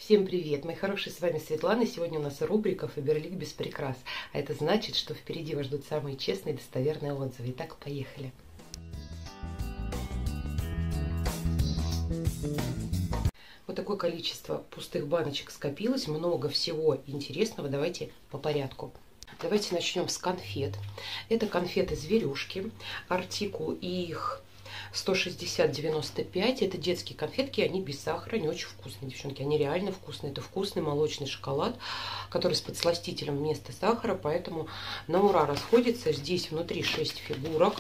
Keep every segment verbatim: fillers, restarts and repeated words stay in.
Всем привет, мои хорошие, с вами Светлана. Сегодня у нас рубрика «Фаберлик без прикрас». А это значит, что впереди вас ждут самые честные и достоверные отзывы. Итак, поехали. Вот такое количество пустых баночек скопилось, много всего интересного. Давайте по порядку. Давайте начнем с конфет. Это конфеты зверюшки, артикул их сто шестьдесят девяносто пять. Это детские конфетки, они без сахара, они очень вкусные, девчонки. Они реально вкусные. Это вкусный молочный шоколад, который с подсластителем вместо сахара, поэтому на ура расходится. Здесь внутри шесть фигурок.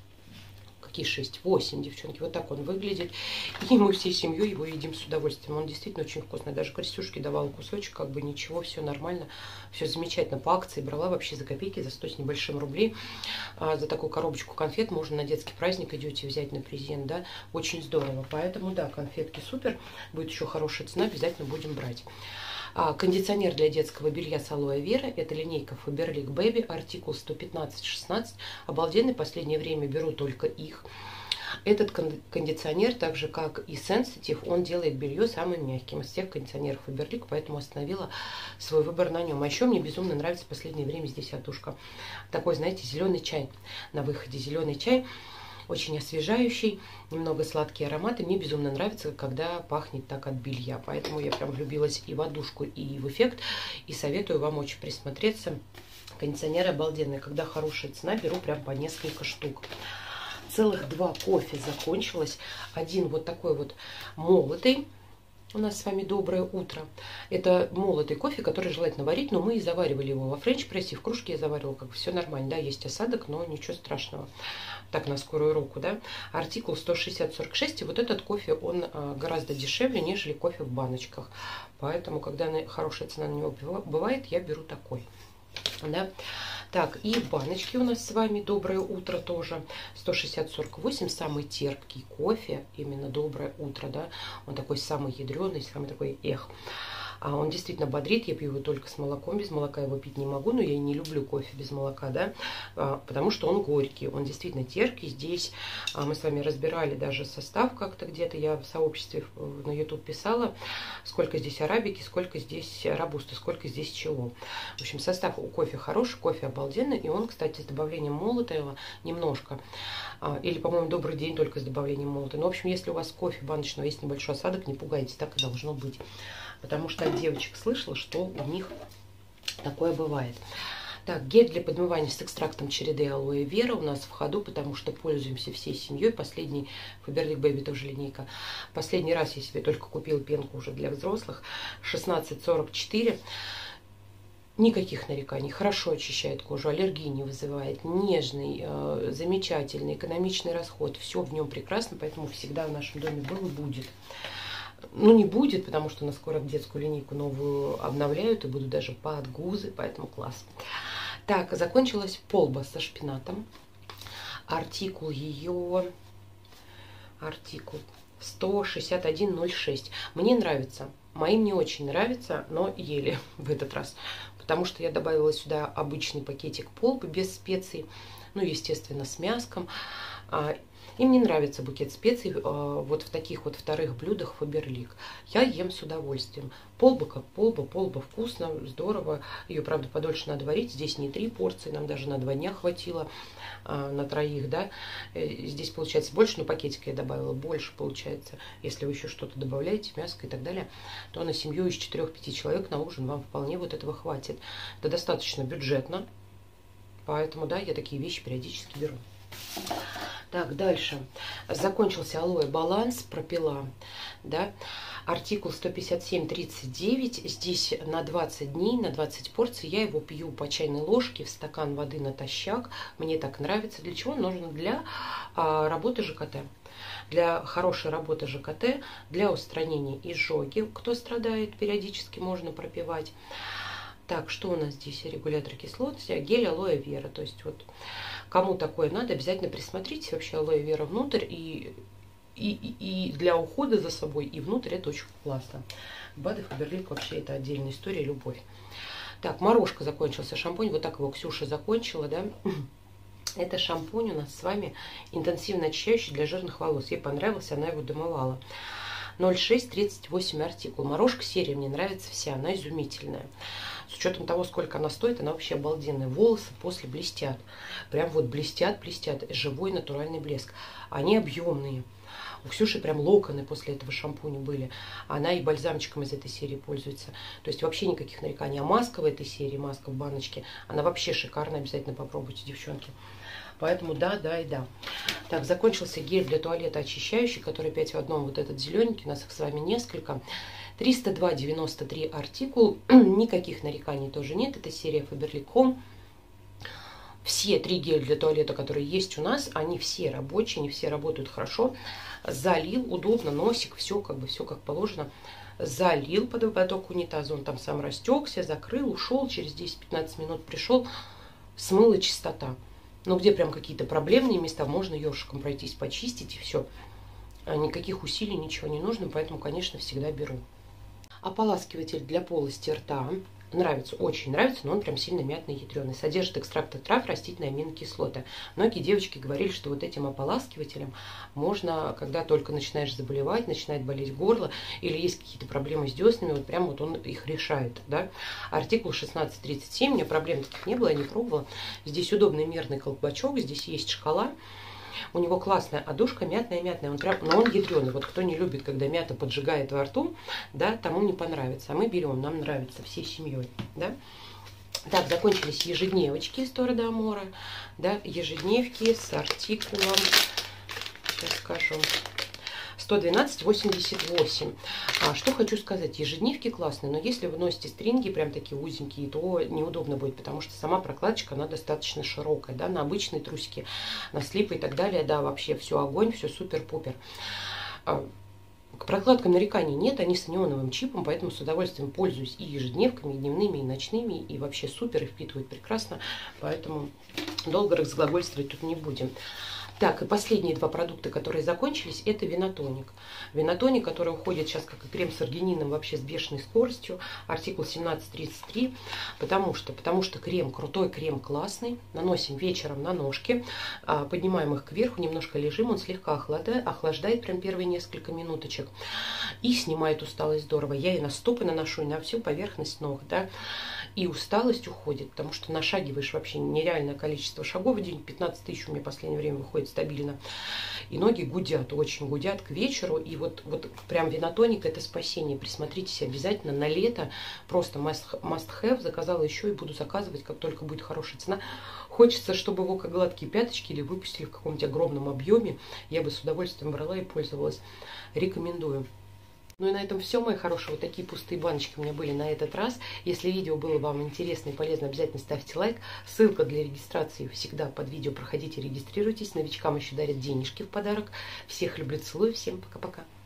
Какие шесть? восемь, девчонки. Вот так он выглядит. И мы всей семьей его едим с удовольствием. Он действительно очень вкусный. Даже Крестюшке давала кусочек, как бы ничего, все нормально, все замечательно. По акции брала вообще за копейки, за сто с небольшим рублей. А за такую коробочку конфет можно на детский праздник идете взять на презент, да. Очень здорово. Поэтому, да, конфетки супер. Будет еще хорошая цена, обязательно будем брать. А, кондиционер для детского белья с алоэ вера. Это линейка Faberlic Baby, артикул сто пятнадцать шестнадцать. Обалденный, последнее время беру только их. Этот кондиционер, так же как и Sensitive, он делает белье самым мягким из всех кондиционеров Faberlic, поэтому остановила свой выбор на нем. А еще мне безумно нравится в последнее время здесь отдушка. Такой, знаете, зеленый чай на выходе. Зеленый чай. Очень освежающий, немного сладкие ароматы. Мне безумно нравится, когда пахнет так от белья. Поэтому я прям влюбилась и в отдушку, и в эффект. И советую вам очень присмотреться. Кондиционеры обалденные. Когда хорошая цена, беру прям по несколько штук. Целых два кофе закончилось. Один вот такой вот молотый. У нас с вами доброе утро. Это молотый кофе, который желательно варить, но мы и заваривали его во френч-прессе. В кружке я заваривала, как бы все нормально. Да, есть осадок, но ничего страшного. Так, на скорую руку, да. Артикул сто шестьдесят сорок шесть. И вот этот кофе, он гораздо дешевле, нежели кофе в баночках. Поэтому, когда хорошая цена на него бывает, я беру такой. Да. Так, и баночки у нас с вами доброе утро тоже. сто шестьдесят сорок восемь, самый терпкий кофе, именно доброе утро, да. Он такой самый ядреный, самый такой эх. А он действительно бодрит, я пью его только с молоком, без молока его пить не могу, но я и не люблю кофе без молока, да, а, потому что он горький, он действительно терпкий. Здесь а, мы с вами разбирали даже состав как-то где-то, я в сообществе на YouTube писала, сколько здесь арабики, сколько здесь робусты, сколько здесь чего. В общем, состав у кофе хороший, кофе обалденный, и он, кстати, с добавлением молотого немножко, а, или, по-моему, добрый день только с добавлением молотого. Но, в общем, если у вас кофе баночного есть небольшой осадок, не пугайтесь, так и должно быть. Потому что от девочек слышала, что у них такое бывает. Так, гель для подмывания с экстрактом череды алоэ вера у нас в ходу, потому что пользуемся всей семьей. Последний Faberlic Baby тоже линейка. Последний раз я себе только купила пенку уже для взрослых. шестнадцать сорок четыре. Никаких нареканий. Хорошо очищает кожу, аллергии не вызывает. Нежный, э, замечательный, экономичный расход. Все в нем прекрасно, поэтому всегда в нашем доме был и будет. Ну, не будет, потому что на скоро детскую линейку новую обновляют, и будут даже подгузы, поэтому класс. Так, закончилась полба со шпинатом. Артикул ее, артикул сто шестьдесят один ноль шесть. Мне нравится, моим не очень нравится, но ели в этот раз. Потому что я добавила сюда обычный пакетик полбы без специй, ну, естественно, с мяском. Им не нравится букет специй э, вот в таких вот вторых блюдах Faberlic. Я ем с удовольствием. Полба как полба, полба вкусно, здорово. Ее, правда, подольше надо варить. Здесь не три порции, нам даже на два дня хватило, э, на троих, да. Здесь получается больше, но пакетика я добавила больше, получается. Если вы еще что-то добавляете, мяско и так далее, то на семью из четырёх-пяти человек на ужин вам вполне вот этого хватит. Это достаточно бюджетно, поэтому, да, я такие вещи периодически беру. Так, дальше. Закончился алоэ баланс, пропила, да, артикул сто пятьдесят семь тридцать девять. Здесь на двадцать дней, на двадцать порций. Я его пью по чайной ложке в стакан воды натощак. Мне так нравится. Для чего? Нужно для а, работы ЖКТ. Для хорошей работы ЖКТ, для устранения изжоги. Кто страдает, периодически можно пропивать. Так, что у нас здесь? Регулятор кислотности, гель алоэ вера. То есть вот кому такое надо, обязательно присмотритесь вообще алоэ вера внутрь. И, и, и для ухода за собой, и внутрь это очень классно. БАДы Faberlic вообще это отдельная история, любовь. Так, морожка закончился, шампунь. Вот так его Ксюша закончила, да. Это шампунь у нас с вами интенсивно очищающий для жирных волос. Ей понравился, она его домывала. ноль шесть тридцать восемь артикул. Морожка серия мне нравится вся, она изумительная. С учетом того, сколько она стоит, она вообще обалденная. Волосы после блестят. Прям вот блестят, блестят. Живой натуральный блеск. Они объемные. У Ксюши прям локоны после этого шампуня были. Она и бальзамчиком из этой серии пользуется. То есть вообще никаких нареканий. А маска в этой серии, маска в баночке, она вообще шикарная. Обязательно попробуйте, девчонки. Поэтому да, да и да. Так, закончился гель для туалета очищающий, который пять в одном. Вот этот зелененький. У нас их с вами несколько. триста два девяносто три артикул. Никаких нареканий тоже нет. Это серия Faberlic. Все три геля для туалета, которые есть у нас, они все рабочие, они все работают хорошо. Залил, удобно, носик, все как бы, все как положено. Залил под ободок унитаза, он там сам растекся, закрыл, ушел, через десять-пятнадцать минут пришел, смыла чистота. Но где прям какие-то проблемные места, можно ёршиком пройтись, почистить и все. Никаких усилий, ничего не нужно, поэтому, конечно, всегда беру. Ополаскиватель для полости рта. Нравится, очень нравится, но он прям сильно мятный, ядреный. Содержит экстракты трав, растительные аминокислоты. Многие девочки говорили, что вот этим ополаскивателем можно, когда только начинаешь заболевать, начинает болеть горло, или есть какие-то проблемы с деснами, вот прям вот он их решает, да. Артикул шестнадцать тридцать семь, у меня проблем таких не было, я не пробовала. Здесь удобный мерный колпачок, здесь есть шкала. У него классная одушка, мятная-мятная, он прям, но он ядреный. Вот кто не любит, когда мята поджигает во рту, да, тому не понравится. А мы берем, нам нравится всей семьей, да. Так, закончились ежедневочки из Тора де Амора, да, ежедневки с артикулом, сейчас скажу, сто двенадцать восемьдесят восемь. А что хочу сказать, ежедневки классные, но если вы носите стринги прям такие узенькие, то неудобно будет, потому что сама прокладочка, она достаточно широкая, да, на обычные трусики, на слипы и так далее, да, вообще все огонь, все супер-пупер. К прокладкам нареканий нет, они с неоновым чипом, поэтому с удовольствием пользуюсь и ежедневками, и дневными, и ночными, и вообще супер, и впитывают прекрасно, поэтому долго разглагольствовать тут не будем. Так, и последние два продукта, которые закончились, это винотоник. Винотоник, который уходит сейчас, как и крем с аргинином, вообще с бешеной скоростью. Артикул семнадцать тридцать три. Потому что, потому что крем, крутой крем, классный. Наносим вечером на ножки. Поднимаем их кверху, немножко лежим. Он слегка охлаждает, охлаждает прям первые несколько минуточек. И снимает усталость здорово. Я и на стопы наношу, и на всю поверхность ног, да. И усталость уходит, потому что нашагиваешь вообще нереальное количество шагов в день. пятнадцать тысяч у меня в последнее время выходит стабильно. И ноги гудят, очень гудят к вечеру. И вот, вот прям винотоник — это спасение. Присмотритесь обязательно на лето. Просто must, must have. Заказала еще и буду заказывать, как только будет хорошая цена. Хочется, чтобы его как гладкие пяточки или выпустили в каком-нибудь огромном объеме. Я бы с удовольствием брала и пользовалась. Рекомендую. Ну и на этом все, мои хорошие. Вот такие пустые баночки у меня были на этот раз. Если видео было вам интересно и полезно, обязательно ставьте лайк. Ссылка для регистрации всегда под видео. Проходите, регистрируйтесь. Новичкам еще дарят денежки в подарок. Всех люблю, целую. Всем пока-пока.